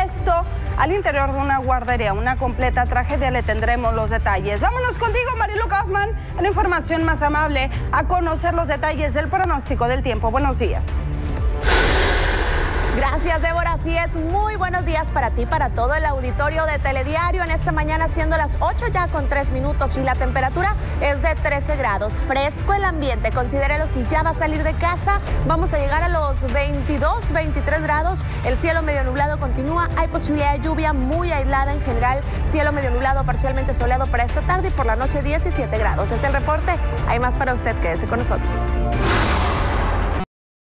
Esto al interior de una guardería, una completa tragedia, le tendremos los detalles. Vámonos contigo, Marilu Kaufman, en la información más amable, a conocer los detalles del pronóstico del tiempo. Buenos días. Gracias, Débora. Así es, muy buenos días para ti, para todo el auditorio de Telediario. En esta mañana, siendo las 8 ya con 3 minutos, y la temperatura es de 13 grados. Fresco el ambiente, considérelo si ya va a salir de casa. Vamos a llegar a los 22, 23 grados. El cielo medio nublado continúa. Hay posibilidad de lluvia muy aislada en general. Cielo medio nublado, parcialmente soleado para esta tarde, y por la noche 17 grados. Es el reporte. Hay más para usted, quédese con nosotros.